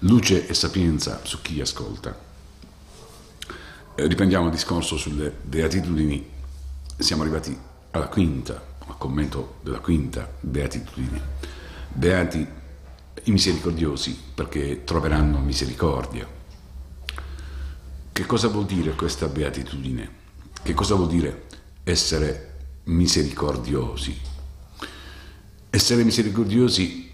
luce e sapienza su chi ascolta. Riprendiamo il discorso sulle beatitudini. Siamo arrivati alla quinta, al commento della quinta beatitudine. Beati i misericordiosi, perché troveranno misericordia. Che cosa vuol dire questa beatitudine? Che cosa vuol dire essere misericordiosi? Essere misericordiosi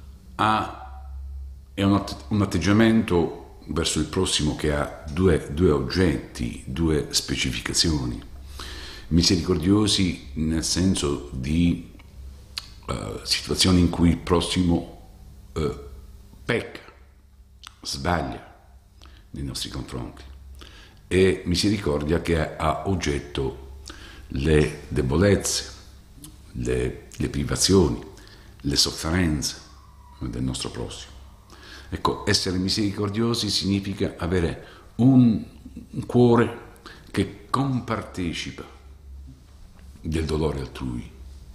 è un atteggiamento verso il prossimo che ha due oggetti, due specificazioni. Misericordiosi nel senso di situazioni in cui il prossimo pecca, sbaglia nei nostri confronti, e misericordia che ha oggetto le debolezze, le privazioni, le sofferenze del nostro prossimo. Ecco, essere misericordiosi significa avere un cuore che compartecipa del dolore altrui,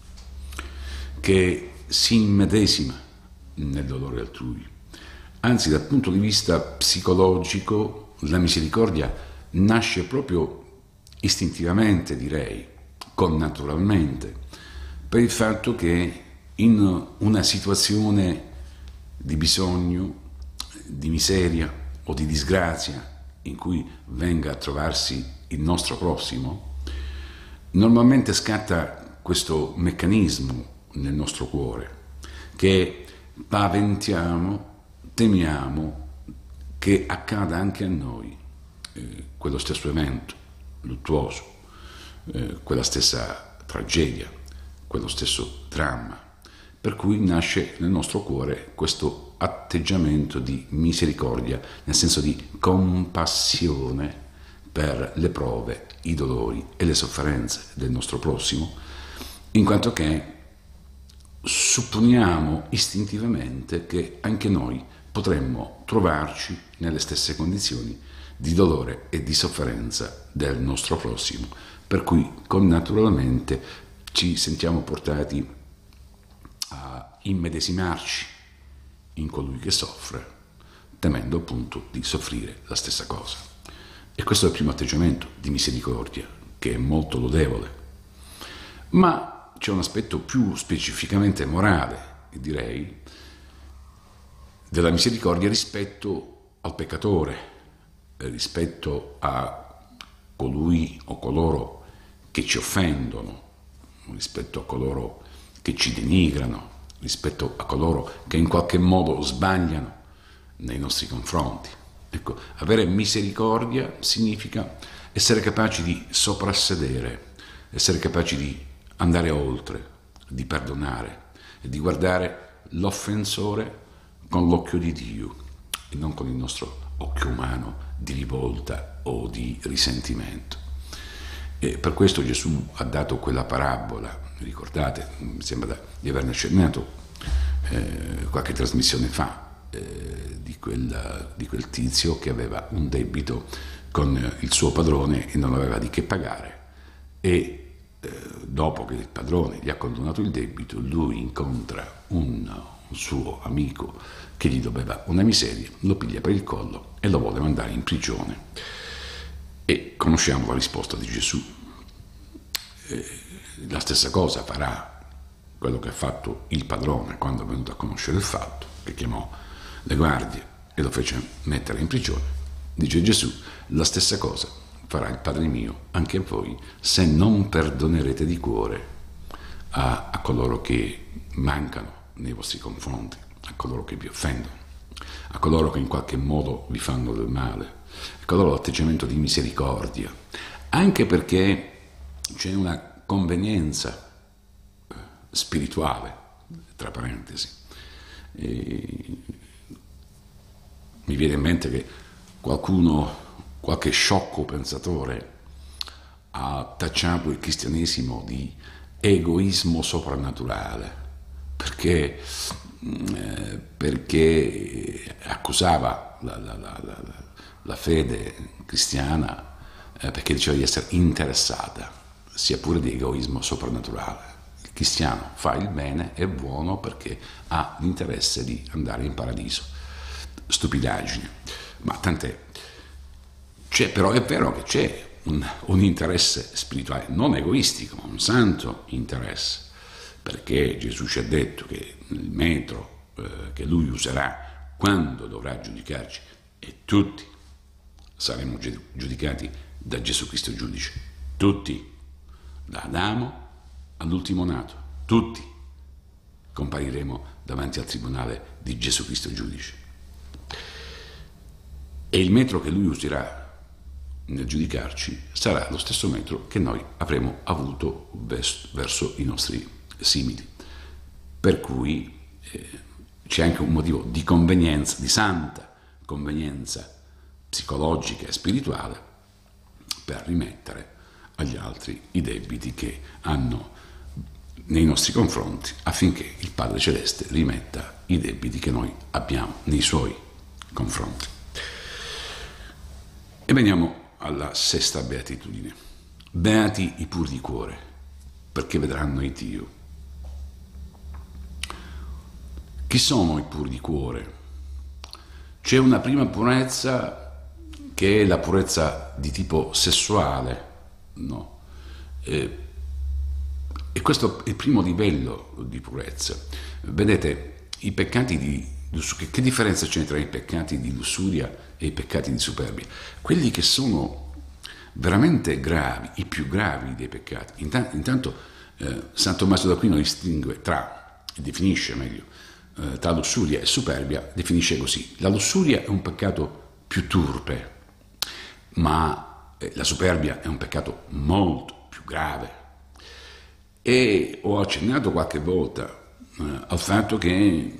che si immedesima nel dolore altrui. Anzi, dal punto di vista psicologico, la misericordia nasce proprio istintivamente, direi, connaturalmente, per il fatto che in una situazione di bisogno, di miseria o di disgrazia in cui venga a trovarsi il nostro prossimo, normalmente scatta questo meccanismo nel nostro cuore che paventiamo, temiamo che accada anche a noi quello stesso evento luttuoso, quella stessa tragedia, quello stesso dramma, per cui nasce nel nostro cuore questo atteggiamento di misericordia, nel senso di compassione per le prove, i dolori e le sofferenze del nostro prossimo, in quanto che supponiamo istintivamente che anche noi potremmo trovarci nelle stesse condizioni di dolore e di sofferenza del nostro prossimo, per cui connaturalmente ci sentiamo portati a immedesimarci in colui che soffre, temendo appunto di soffrire la stessa cosa. E questo è il primo atteggiamento di misericordia, che è molto lodevole. Ma c'è un aspetto più specificamente morale, direi, della misericordia rispetto al peccatore, rispetto a colui o coloro che ci offendono, rispetto a coloro che ci denigrano, rispetto a coloro che in qualche modo sbagliano nei nostri confronti. Ecco, avere misericordia significa essere capaci di soprassedere, essere capaci di andare oltre, di perdonare e di guardare l'offensore con l'occhio di Dio e non con il nostro occhio umano di rivolta o di risentimento. E per questo Gesù ha dato quella parabola, ricordate, mi sembra di averne accennato qualche trasmissione fa, di quel tizio che aveva un debito con il suo padrone e non aveva di che pagare, e dopo che il padrone gli ha condonato il debito, lui incontra un suo amico che gli doveva una miseria, lo piglia per il collo e lo vuole mandare in prigione. E conosciamo la risposta di Gesù. La stessa cosa farà quello che ha fatto il padrone quando è venuto a conoscere il fatto, che chiamò le guardie e lo fece mettere in prigione. Dice Gesù, la stessa cosa farà il Padre mio anche a voi, se non perdonerete di cuore a coloro che mancano nei vostri confronti, a coloro che vi offendono, a coloro che in qualche modo vi fanno del male. Ecco allora l'atteggiamento di misericordia, anche perché c'è una convenienza spirituale, tra parentesi. Mi viene in mente che qualche sciocco pensatore ha tacciato il cristianesimo di egoismo soprannaturale, perché accusava la fede cristiana perché diceva di essere interessata, sia pure di egoismo soprannaturale. Il cristiano fa il bene, è buono perché ha l'interesse di andare in paradiso. stupidaggine. Ma tant'è. Però è vero che c'è un interesse spirituale, non egoistico, ma un santo interesse, perché Gesù ci ha detto che il metro che lui userà quando dovrà giudicarci, e tutti saremo giudicati da Gesù Cristo giudice, tutti, da Adamo all'ultimo nato, tutti compariremo davanti al tribunale di Gesù Cristo giudice. E il metro che lui userà nel giudicarci sarà lo stesso metro che noi avremo avuto verso i nostri simili. Per cui c'è anche un motivo di convenienza, di santa convenienza psicologica e spirituale, per rimettere agli altri i debiti che hanno nei nostri confronti, affinché il Padre Celeste rimetta i debiti che noi abbiamo nei suoi confronti. E veniamo alla sesta beatitudine. Beati i puri di cuore, perché vedranno il Dio. Chi sono i puri di cuore? C'è una prima purezza che è la purezza di tipo sessuale, no? E questo è il primo livello di purezza. Vedete, i peccati di che differenza c'è tra i peccati di lussuria e i peccati di superbia? Quelli che sono veramente gravi, i più gravi dei peccati. Intanto San Tommaso d'Aquino distingue definisce meglio, tra lussuria e superbia, definisce così: la lussuria è un peccato più turpe, ma la superbia è un peccato molto più grave. E ho accennato qualche volta al fatto che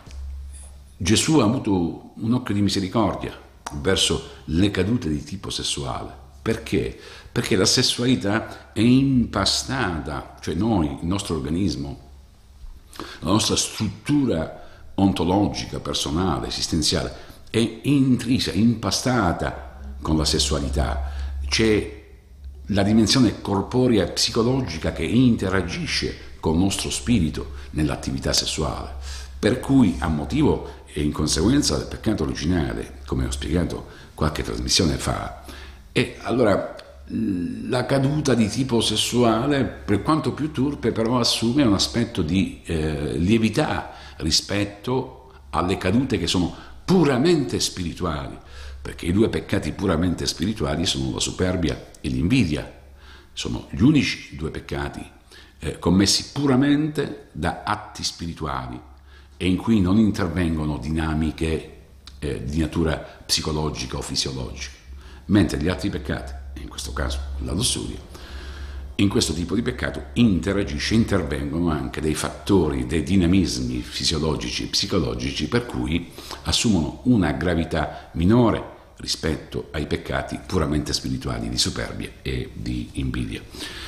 Gesù ha avuto un occhio di misericordia verso le cadute di tipo sessuale. Perché? Perché la sessualità è impastata, cioè noi, il nostro organismo, la nostra struttura ontologica, personale, esistenziale, è intrisa, impastata con la sessualità. C'è la dimensione corporea e psicologica che interagisce col nostro spirito nell'attività sessuale. Per cui, a motivo e in conseguenza del peccato originale, come ho spiegato qualche trasmissione fa, e allora la caduta di tipo sessuale, per quanto più turpe, però assume un aspetto di lievità rispetto alle cadute che sono puramente spirituali, perché i due peccati puramente spirituali sono la superbia e l'invidia. Sono gli unici due peccati commessi puramente da atti spirituali e in cui non intervengono dinamiche di natura psicologica o fisiologica, mentre gli altri peccati, in questo caso la lussuria, in questo tipo di peccato intervengono anche dei fattori, dei dinamismi fisiologici e psicologici, per cui assumono una gravità minore rispetto ai peccati puramente spirituali di superbia e di invidia.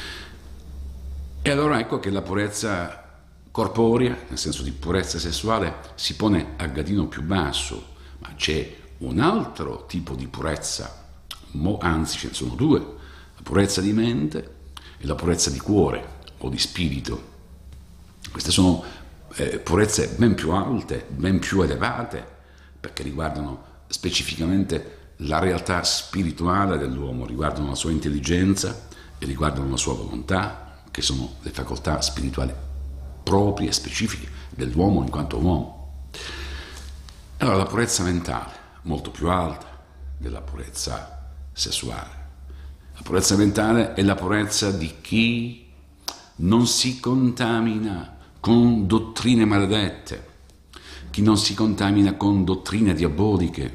E allora ecco che la purezza corporea, nel senso di purezza sessuale, si pone a gradino più basso, ma c'è un altro tipo di purezza, anzi ce ne sono due: la purezza di mente e la purezza di cuore o di spirito. Queste sono purezze ben più alte, ben più elevate, perché riguardano specificamente la realtà spirituale dell'uomo, riguardano la sua intelligenza e riguardano la sua volontà, che sono le facoltà spirituali proprie e specifiche dell'uomo in quanto uomo. Allora la purezza mentale, molto più alta della purezza sessuale. La purezza mentale è la purezza di chi non si contamina con dottrine maledette, chi non si contamina con dottrine diaboliche,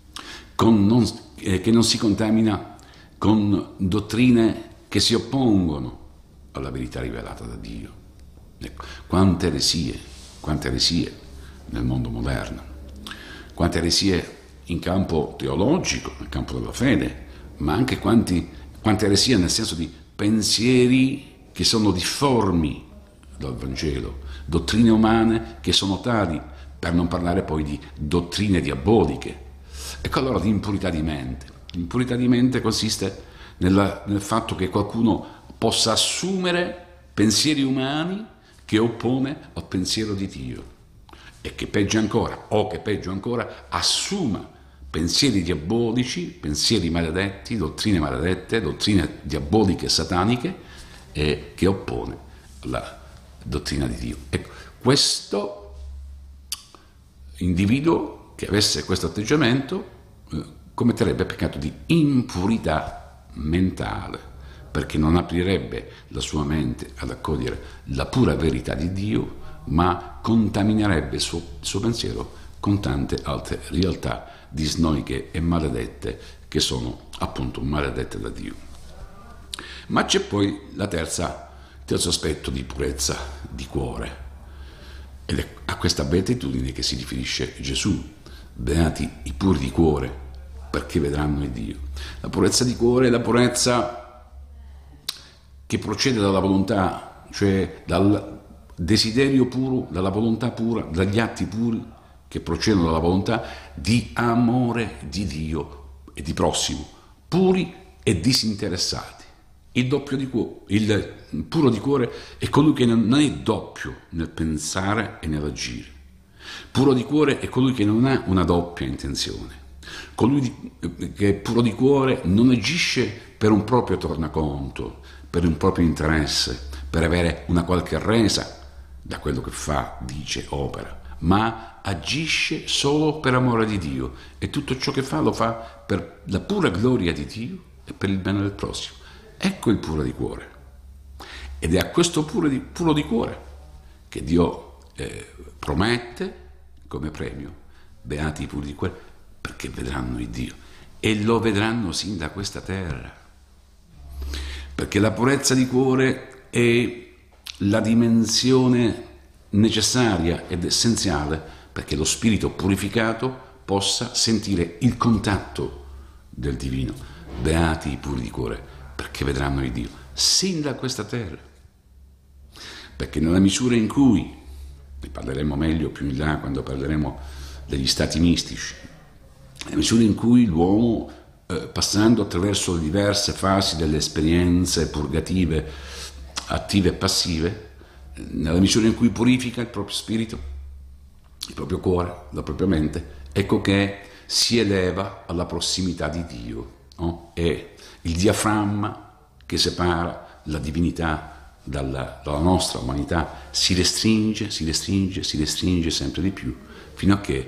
che non si contamina con dottrine che si oppongono alla verità rivelata da Dio. Ecco, quante eresie nel mondo moderno, quante eresie in campo teologico, nel campo della fede, ma anche quante eresie nel senso di pensieri che sono difformi dal Vangelo, dottrine umane che sono tali, per non parlare poi di dottrine diaboliche. Ecco allora l'impurità di mente. L'impurità di mente consiste nel fatto che qualcuno possa assumere pensieri umani che oppone al pensiero di Dio. e che peggio ancora, assuma pensieri diabolici, pensieri maledetti, dottrine maledette, dottrine diaboliche e sataniche che oppone alla dottrina di Dio. Ecco, questo individuo che avesse questo atteggiamento commetterebbe peccato di impurità mentale, perché non aprirebbe la sua mente ad accogliere la pura verità di Dio, ma contaminerebbe il suo pensiero con tante altre realtà disnoiche e maledette che sono appunto maledette da Dio. Ma c'è poi il terzo aspetto di purezza di cuore, ed è a questa beatitudine che si riferisce Gesù. Beati i puri di cuore, perché vedranno il Dio. La purezza di cuore è la purezza che procede dalla volontà, cioè dal desiderio puro, dalla volontà pura, dagli atti puri che procedono dalla volontà di amore di Dio e di prossimo, puri e disinteressati. Il puro di cuore è colui che non è doppio nel pensare e nell'agire. Puro di cuore è colui che non ha una doppia intenzione. Colui che è puro di cuore non agisce per un proprio tornaconto, per un proprio interesse, per avere una qualche resa da quello che fa, dice, opera, ma agisce solo per amore di Dio, e tutto ciò che fa lo fa per la pura gloria di Dio e per il bene del prossimo. Ecco il puro di cuore. Ed è a questo puro di cuore che Dio promette come premio: beati i puri di cuore, perché vedranno il Dio, e lo vedranno sin da questa terra. Perché la purezza di cuore è la dimensione necessaria ed essenziale perché lo spirito purificato possa sentire il contatto del divino. Beati i puri di cuore, perché vedranno il Dio sin da questa terra. Perché nella misura in cui, ne parleremo meglio più in là quando parleremo degli stati mistici, nella misura in cui l'uomo, passando attraverso le diverse fasi delle esperienze purgative, attive e passive, nella misura in cui purifica il proprio spirito, il proprio cuore, la propria mente, ecco che si eleva alla prossimità di Dio, no? È il diaframma che separa la divinità dalla nostra umanità si restringe sempre di più, fino a che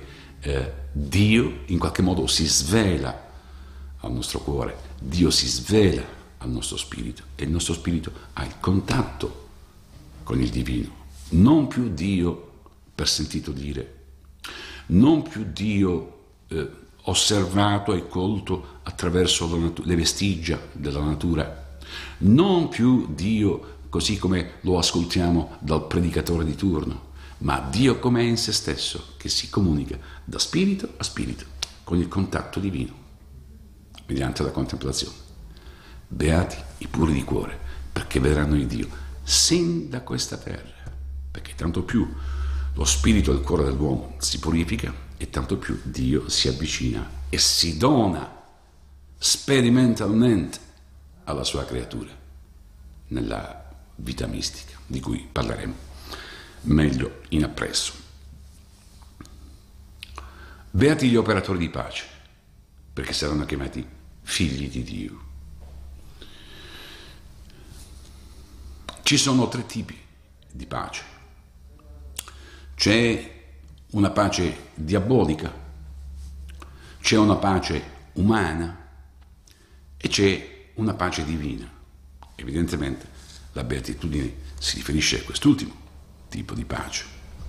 Dio in qualche modo si svela al nostro cuore, Dio si svela al nostro spirito, e il nostro spirito ha il contatto con il divino. Non più Dio per sentito dire, non più Dio osservato e colto attraverso le vestigia della natura, non più Dio così come lo ascoltiamo dal predicatore di turno, ma Dio com'è in se stesso, che si comunica da spirito a spirito con il contatto divino mediante la contemplazione. Beati i puri di cuore, perché vedranno il Dio sin da questa terra, perché tanto più lo spirito e il cuore dell'uomo si purifica e tanto più Dio si avvicina e si dona sperimentalmente alla sua creatura nella vita mistica, di cui parleremo meglio in appresso. Beati gli operatori di pace, perché saranno chiamati figli di Dio. Ci sono 3 tipi di pace. C'è una pace diabolica, c'è una pace umana e c'è una pace divina. Evidentemente la beatitudine si riferisce a quest'ultimo tipo di pace.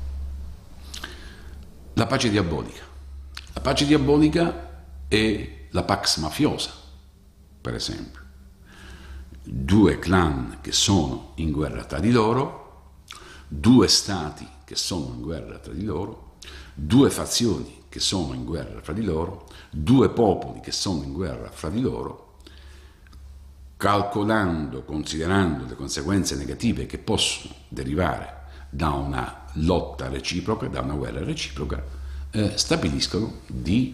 La pace diabolica. La pace diabolica è la pax mafiosa, per esempio. 2 clan che sono in guerra tra di loro, 2 stati che sono in guerra tra di loro, 2 fazioni che sono in guerra fra di loro, 2 popoli che sono in guerra fra di loro, calcolando, considerando le conseguenze negative che possono derivare da una lotta reciproca, da una guerra reciproca, stabiliscono di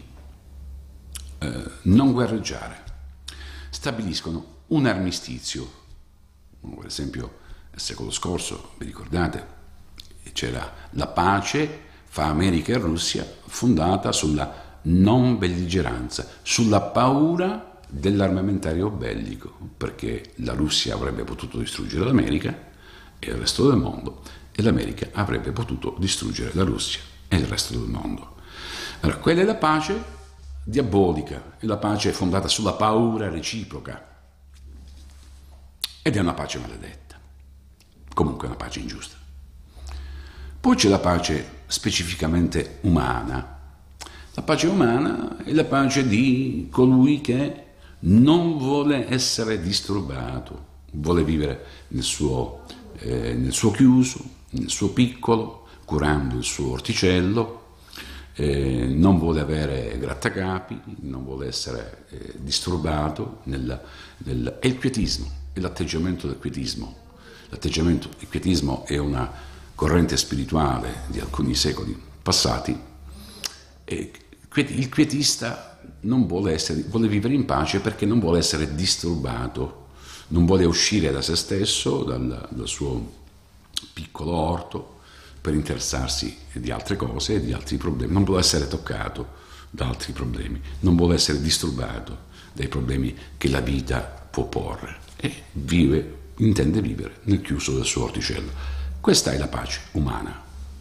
non guerreggiare, stabiliscono un armistizio. Per esempio, nel secolo scorso, vi ricordate, c'era la pace fra America e Russia fondata sulla non belligeranza, sulla paura dell'armamentario bellico, perché la Russia avrebbe potuto distruggere l'America e il resto del mondo, e l'America avrebbe potuto distruggere la Russia e il resto del mondo. Allora, quella è la pace diabolica, è la pace fondata sulla paura reciproca, ed è una pace maledetta, comunque è una pace ingiusta. Poi c'è la pace specificamente umana. La pace umana è la pace di colui che non vuole essere disturbato, vuole vivere nel suo chiuso, nel suo piccolo, curando il suo orticello, non vuole avere grattacapi, non vuole essere disturbato. È il quietismo, è l'atteggiamento del quietismo. L'atteggiamento del quietismo è una corrente spirituale di alcuni secoli passati, e il quietista vuole vivere in pace perché non vuole essere disturbato, non vuole uscire da se stesso, dal suo piccolo orto, per interessarsi di altre cose, di altri problemi, non vuole essere toccato da altri problemi, non vuole essere disturbato dai problemi che la vita può porre, e intende vivere nel chiuso del suo orticello. Questa è la pace umana,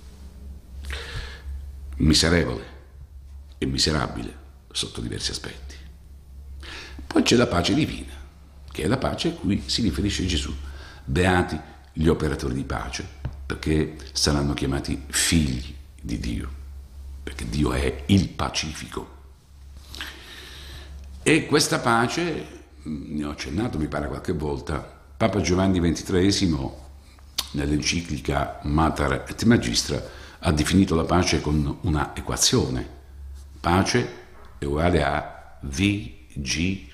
miserevole e miserabile sotto diversi aspetti. Poi c'è la pace divina, che è la pace a cui si riferisce Gesù. Beati gli operatori di pace, perché saranno chiamati figli di Dio, perché Dio è il pacifico. E questa pace, ne ho accennato mi pare qualche volta, Papa Giovanni XXIII nell'enciclica Mater et Magistra ha definito la pace con una equazione: pace è uguale a VGAL,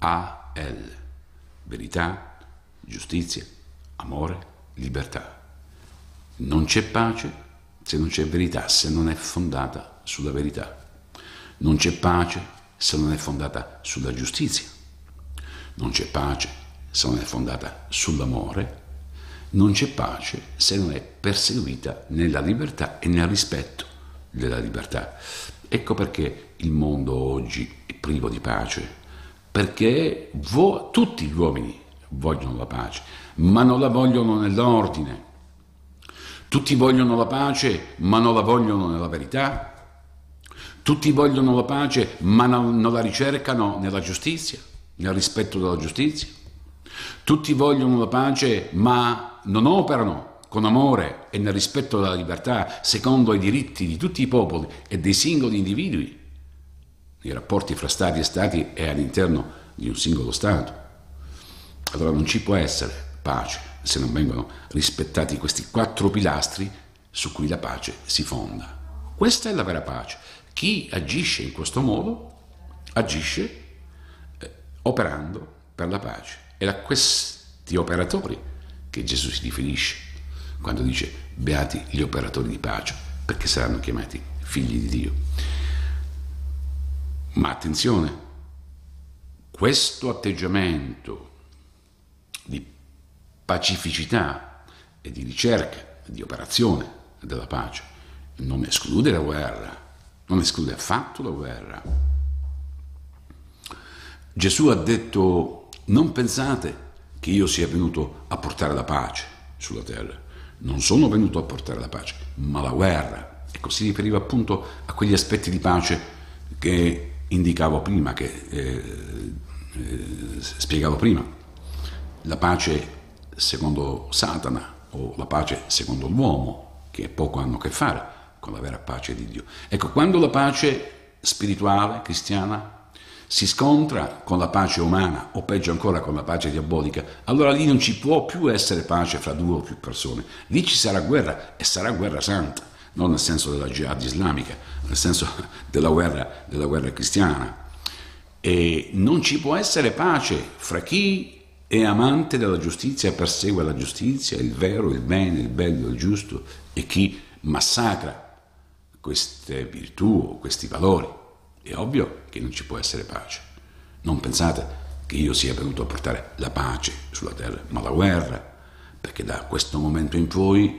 verità, giustizia, amore, libertà. Non c'è pace se non c'è verità, se non è fondata sulla verità. Non c'è pace se non è fondata sulla giustizia. Non c'è pace se non è fondata sull'amore. Non c'è pace se non è perseguita nella libertà e nel rispetto della libertà. Ecco perché il mondo oggi è privo di pace, perché tutti gli uomini vogliono la pace, ma non la vogliono nell'ordine. Tutti vogliono la pace, ma non la vogliono nella verità. Tutti vogliono la pace, ma non la ricercano nella giustizia, nel rispetto della giustizia. Tutti vogliono la pace, ma non operano con amore e nel rispetto della libertà, secondo i diritti di tutti i popoli e dei singoli individui, nei rapporti fra stati e stati e all'interno di un singolo Stato. Allora non ci può essere pace se non vengono rispettati questi 4 pilastri su cui la pace si fonda. Questa è la vera pace. Chi agisce in questo modo agisce operando per la pace. Ed a questi operatori che Gesù si riferisce quando dice beati gli operatori di pace, perché saranno chiamati figli di Dio. Ma attenzione, questo atteggiamento di pacificità e di ricerca, di operazione della pace non esclude la guerra, non esclude affatto la guerra. Gesù ha detto: non pensate che io sia venuto a portare la pace sulla terra. Non sono venuto a portare la pace, ma la guerra. Ecco, si riferiva appunto a quegli aspetti di pace che indicavo prima, che spiegavo prima. La pace secondo Satana o la pace secondo l'uomo, che poco hanno a che fare con la vera pace di Dio. Ecco, quando la pace spirituale, cristiana, si scontra con la pace umana, o peggio ancora con la pace diabolica, allora lì non ci può più essere pace fra 2 o più persone. Lì ci sarà guerra, e sarà guerra santa, non nel senso della jihad islamica, nel senso della guerra cristiana. E non ci può essere pace fra chi è amante della giustizia, persegue la giustizia, il vero, il bene, il bello, il giusto, e chi massacra queste virtù, questi valori. È ovvio che non ci può essere pace. Non pensate che io sia venuto a portare la pace sulla terra, ma la guerra, perché da questo momento in poi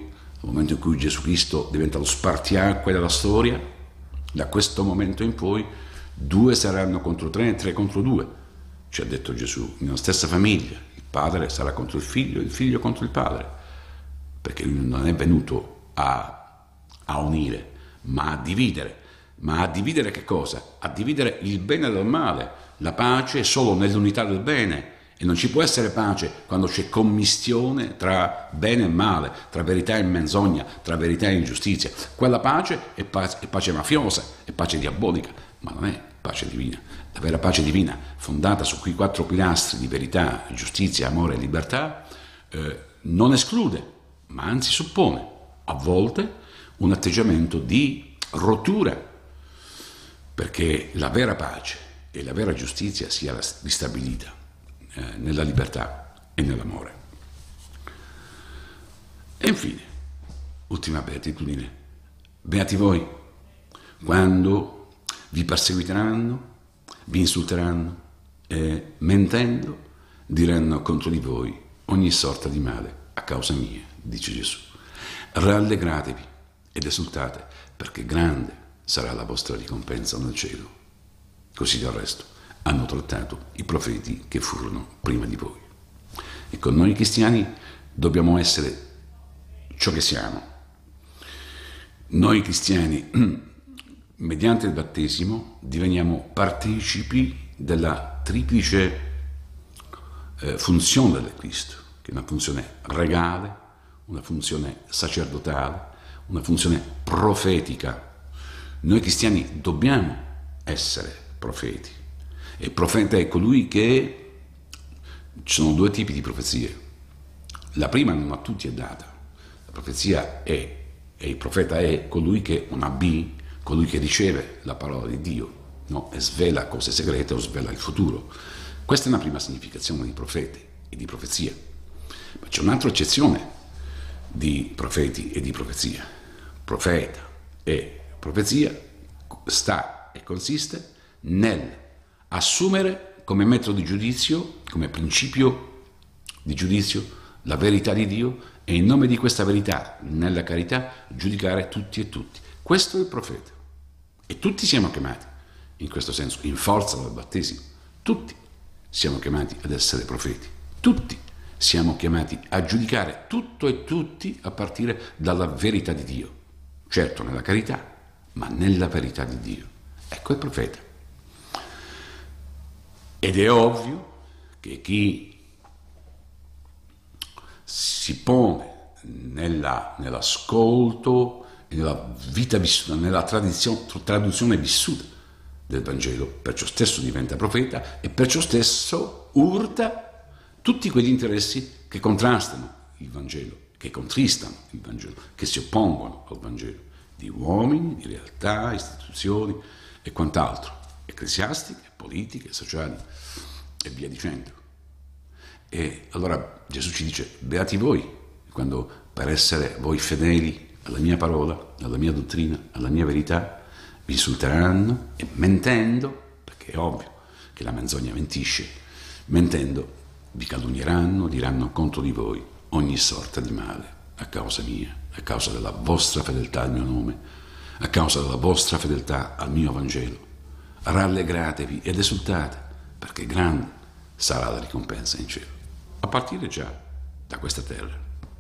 al momento in cui Gesù Cristo diventa lo spartiacque della storia, da questo momento in poi 2 saranno contro 3, 3 contro 2, ci ha detto Gesù, nella stessa famiglia, il padre sarà contro il figlio contro il padre, perché lui non è venuto a unire, ma a dividere. Ma a dividere che cosa? A dividere il bene dal male. La pace è solo nell'unità del bene e non ci può essere pace quando c'è commistione tra bene e male, tra verità e menzogna, tra verità e ingiustizia. Quella pace è pace mafiosa, è pace diabolica, ma non è pace divina. La vera pace divina, fondata su quei 4 pilastri di verità, giustizia, amore e libertà, non esclude, ma anzi suppone a volte un atteggiamento di rottura, perché la vera pace e la vera giustizia sia ristabilita nella libertà e nell'amore. E infine, ultima beatitudine, beati voi quando vi perseguiteranno, vi insulteranno e mentendo diranno contro di voi ogni sorta di male a causa mia, dice Gesù. Rallegratevi ed esultate, perché grande sarà la vostra ricompensa nel cielo. Così del resto hanno trattato i profeti che furono prima di voi. E con noi cristiani dobbiamo essere ciò che siamo. Noi cristiani, mediante il battesimo, diveniamo partecipi della triplice funzione del Cristo, che è una funzione regale, una funzione sacerdotale, una funzione profetica. Noi cristiani dobbiamo essere profeti, e il profeta è colui che... Ci sono 2 tipi di profezie. La prima non a tutti è data. La profezia è, e il profeta è colui che, una B, colui che riceve la parola di Dio, no? E svela cose segrete o svela il futuro. Questa è una prima significazione di profeti e di profezia. Ma c'è un'altra accezione di profeti e di profezia. Profeta e profezia sta e consiste nel assumere come metodo di giudizio, come principio di giudizio, la verità di Dio e in nome di questa verità, nella carità, giudicare tutti e tutti. Questo è il profeta. E tutti siamo chiamati, in questo senso, in forza del battesimo. Tutti siamo chiamati ad essere profeti. Tutti siamo chiamati a giudicare tutto e tutti a partire dalla verità di Dio. Certo, nella carità, ma nella verità di Dio. Ecco il profeta. Ed è ovvio che chi si pone nell'ascolto e nella vita vissuta, nella traduzione vissuta del Vangelo, perciò stesso diventa profeta e perciò stesso urta tutti quegli interessi che contrastano il Vangelo, che contristano il Vangelo, che si oppongono al Vangelo, di uomini, di realtà, istituzioni e quant'altro, ecclesiastiche, politiche, sociali e via dicendo. E allora Gesù ci dice: beati voi, quando per essere voi fedeli alla mia parola, alla mia dottrina, alla mia verità, vi insulteranno e mentendo, perché è ovvio che la menzogna mentisce, mentendo vi calunnieranno, diranno contro di voi ogni sorta di male a causa mia, a causa della vostra fedeltà al mio nome, a causa della vostra fedeltà al mio Vangelo. Rallegratevi ed esultate, perché grande sarà la ricompensa in cielo, a partire già da questa terra.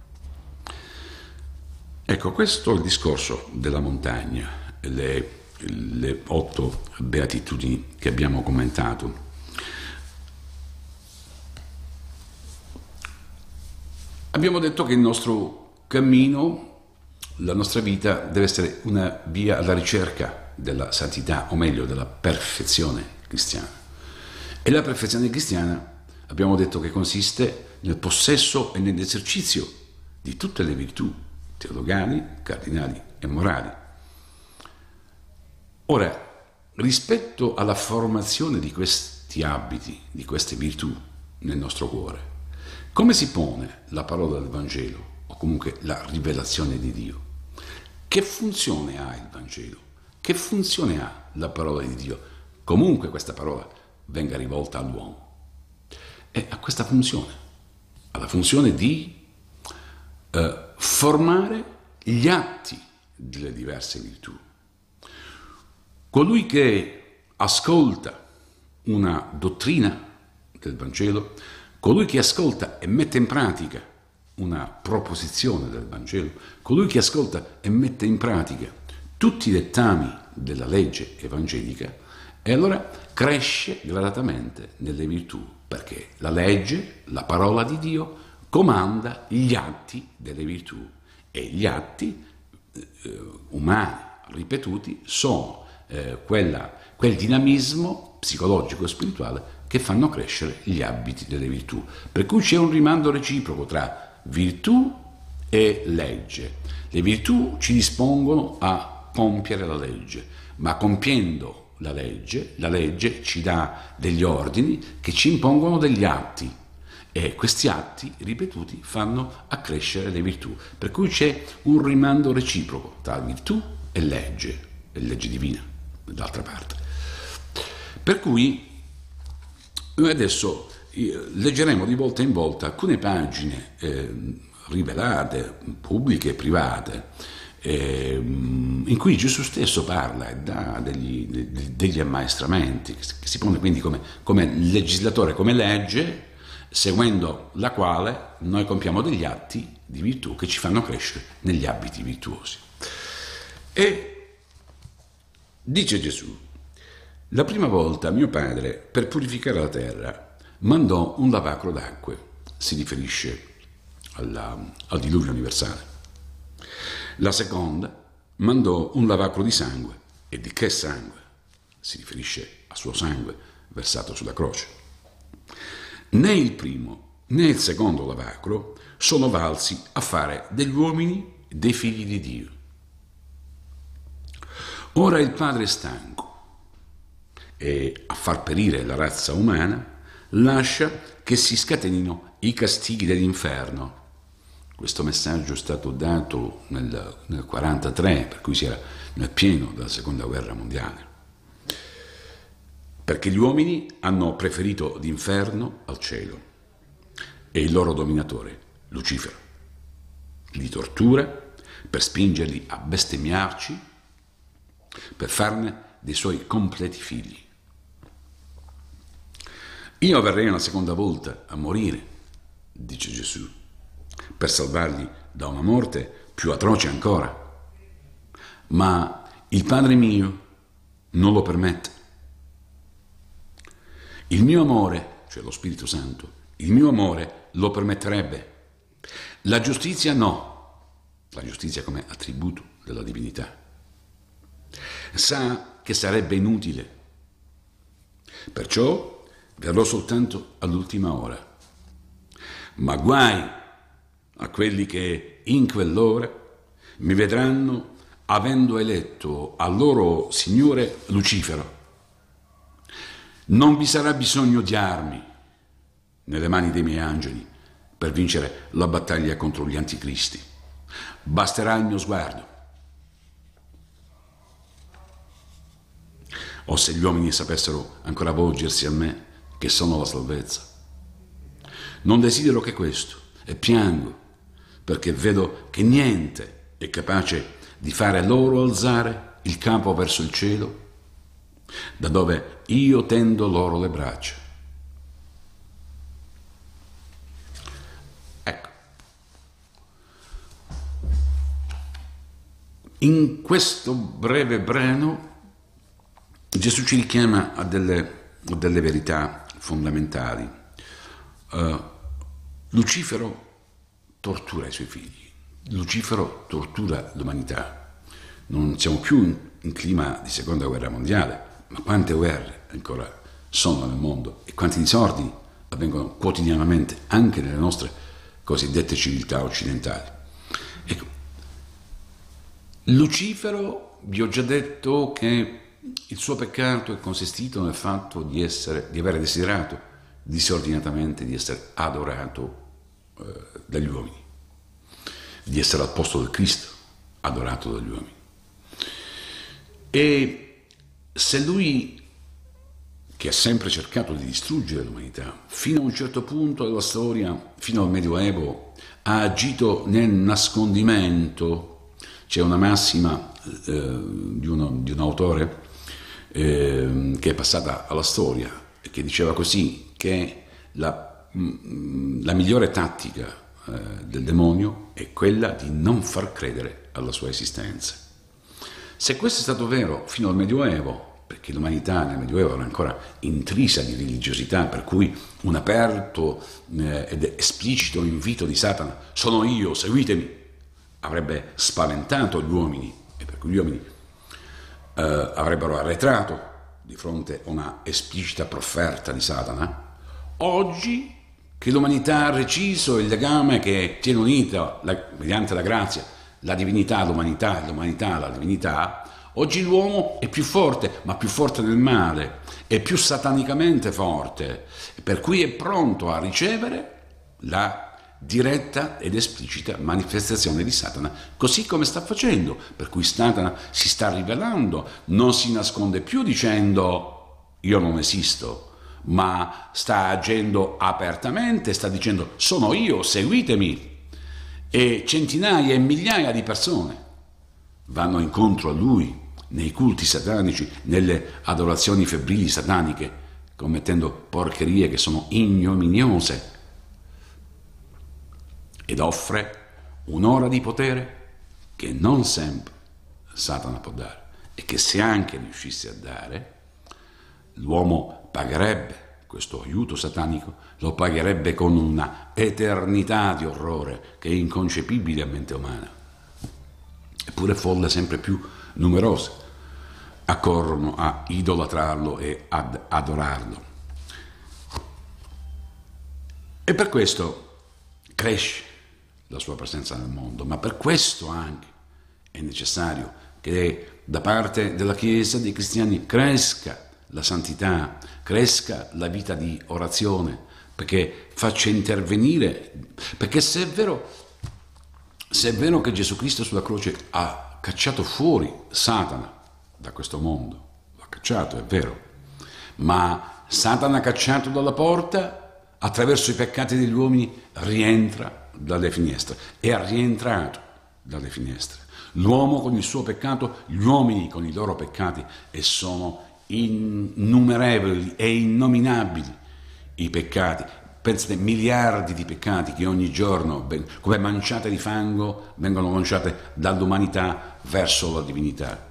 Ecco, questo è il discorso della montagna, le 8 beatitudini che abbiamo commentato. Abbiamo detto che il nostro cammino, la nostra vita deve essere una via alla ricerca della santità, o meglio della perfezione cristiana. E la perfezione cristiana abbiamo detto che consiste nel possesso e nell'esercizio di tutte le virtù teologali, cardinali e morali. Ora, rispetto alla formazione di questi abiti, di queste virtù nel nostro cuore, come si pone la parola del Vangelo, o comunque la rivelazione di Dio? Che funzione ha il Vangelo? Che funzione ha la parola di Dio? Comunque questa parola venga rivolta all'uomo. E ha questa funzione, ha la funzione di formare gli atti delle diverse virtù. Colui che ascolta una dottrina del Vangelo, colui che ascolta e mette in pratica una proposizione del Vangelo, colui che ascolta e mette in pratica tutti i dettami della legge evangelica, e allora cresce gradatamente nelle virtù, perché la legge, la parola di Dio, comanda gli atti delle virtù, e gli atti umani ripetuti sono quel dinamismo psicologico e spirituale che fanno crescere gli abiti delle virtù. Per cui c'è un rimando reciproco tra virtù e legge. Le virtù ci dispongono a compiere la legge, ma compiendo la legge ci dà degli ordini che ci impongono degli atti, e questi atti ripetuti fanno accrescere le virtù. Per cui c'è un rimando reciproco tra virtù e legge divina, d'altra parte. Per cui noi adesso leggeremo di volta in volta alcune pagine rivelate, pubbliche e private, in cui Gesù stesso parla e dà degli ammaestramenti, che si pone quindi come legislatore, come legge, seguendo la quale noi compiamo degli atti di virtù che ci fanno crescere negli abiti virtuosi. E dice Gesù: la prima volta mio padre, per purificare la terra, mandò un lavacro d'acque. Si riferisce al diluvio universale. La seconda mandò un lavacro di sangue. E di che sangue? Si riferisce al suo sangue versato sulla croce. Né il primo né il secondo lavacro sono valsi a fare degli uomini dei figli di Dio. Ora il Padre è stanco e, a far perire la razza umana, lascia che si scatenino i castighi dell'inferno. Questo messaggio è stato dato nel 1943, per cui si era nel pieno della Seconda Guerra Mondiale. Perché gli uomini hanno preferito l'inferno al cielo e il loro dominatore, Lucifero, li tortura per spingerli a bestemmiarci, per farne dei suoi completi figli. Io verrei una seconda volta a morire, dice Gesù, per salvarli da una morte più atroce ancora. Ma il Padre mio non lo permette. Il mio amore, cioè lo Spirito Santo, il mio amore lo permetterebbe. La giustizia no, la giustizia come attributo della divinità. Sa che sarebbe inutile. Perciò verrò soltanto all'ultima ora. Ma guai a quelli che in quell'ora mi vedranno avendo eletto al loro Signore Lucifero. Non vi sarà bisogno di armi nelle mani dei miei angeli per vincere la battaglia contro gli anticristi. Basterà il mio sguardo. O se gli uomini sapessero ancora volgersi a me, che sono la salvezza. Non desidero che questo, e piango, perché vedo che niente è capace di fare loro alzare il capo verso il cielo, da dove io tendo loro le braccia. Ecco, in questo breve brano Gesù ci richiama a delle verità fondamentali. Lucifero tortura i suoi figli, Lucifero tortura l'umanità. Non siamo più in clima di Seconda Guerra Mondiale, ma quante guerre ancora sono nel mondo e quanti disordini avvengono quotidianamente anche nelle nostre cosiddette civiltà occidentali. Ecco, Lucifero, vi ho già detto che il suo peccato è consistito nel fatto di aver desiderato disordinatamente di essere adorato dagli uomini, di essere al posto del Cristo, adorato dagli uomini. E se lui, che ha sempre cercato di distruggere l'umanità, fino a un certo punto della storia, fino al Medioevo, ha agito nel nascondimento, C'è una massima di un autore che è passata alla storia e che diceva così, che la migliore tattica del demonio è quella di non far credere alla sua esistenza. Se questo è stato vero fino al Medioevo, perché l'umanità nel Medioevo era ancora intrisa di religiosità, per cui un aperto ed esplicito invito di Satana, sono io, seguitemi, avrebbe spaventato gli uomini, e per cui gli uomini avrebbero arretrato di fronte a una esplicita profferta di Satana. Oggi che l'umanità ha reciso il legame che tiene unita mediante la grazia la divinità all'umanità, l'umanità alla divinità, oggi l'uomo è più forte, ma più forte nel male, è più satanicamente forte, per cui è pronto a ricevere la diretta ed esplicita manifestazione di Satana, così come sta facendo, per cui Satana si sta rivelando, non si nasconde più dicendo io non esisto, ma sta agendo apertamente, sta dicendo sono io, seguitemi, e centinaia e migliaia di persone vanno incontro a lui nei culti satanici, nelle adorazioni febbrili sataniche, commettendo porcherie che sono ignominiose, ed offre un'ora di potere che non sempre Satana può dare, e che se anche riuscisse a dare, l'uomo pagherebbe questo aiuto satanico, lo pagherebbe con una eternità di orrore che è inconcepibile a mente umana. Eppure folle sempre più numerose accorrono a idolatrarlo e ad adorarlo. E per questo cresce la sua presenza nel mondo, ma per questo anche è necessario che da parte della Chiesa, dei cristiani, cresca la santità, cresca la vita di orazione, perché faccia intervenire, perché se è vero che Gesù Cristo sulla croce ha cacciato fuori Satana da questo mondo, l'ha cacciato, è vero, ma Satana cacciato dalla porta, attraverso i peccati degli uomini, rientra dalle finestre, è rientrato dalle finestre. L'uomo con il suo peccato, gli uomini con i loro peccati, e sono innumerevoli e innominabili i peccati. Pensate, miliardi di peccati che ogni giorno, come manciate di fango, vengono lanciate dall'umanità verso la divinità.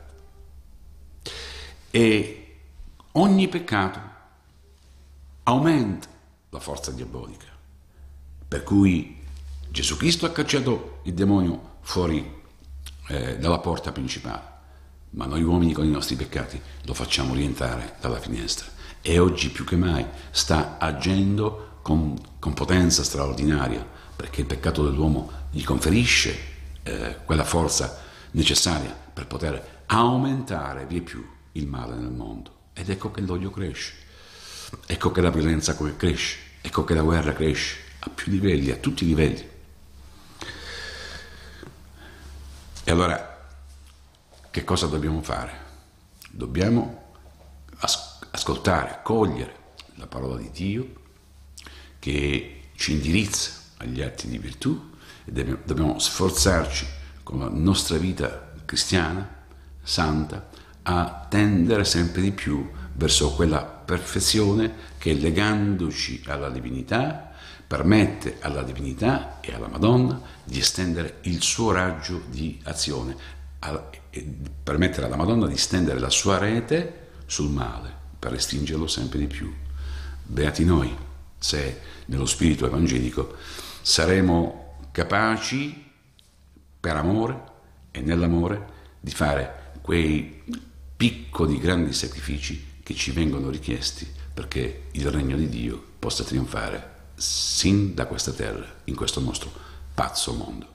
E ogni peccato aumenta la forza diabolica, per cui Gesù Cristo ha cacciato il demonio fuori dalla porta principale, ma noi uomini con i nostri peccati lo facciamo rientrare dalla finestra, e oggi più che mai sta agendo con potenza straordinaria, perché il peccato dell'uomo gli conferisce quella forza necessaria per poter aumentare vie più il male nel mondo. Ed ecco che l'odio cresce, ecco che la violenza cresce, ecco che la guerra cresce a più livelli, a tutti i livelli. E allora che cosa dobbiamo fare? Dobbiamo ascoltare, accogliere la parola di Dio che ci indirizza agli atti di virtù, e dobbiamo sforzarci con la nostra vita cristiana, santa, a tendere sempre di più verso quella perfezione che, legandoci alla divinità, permette alla divinità e alla Madonna di estendere il suo raggio di azione, e permettere alla Madonna di stendere la sua rete sul male per restringerlo sempre di più. Beati noi se nello spirito evangelico saremo capaci, per amore e nell'amore, di fare quei piccoli grandi sacrifici che ci vengono richiesti perché il regno di Dio possa trionfare sin da questa terra, in questo nostro pazzo mondo.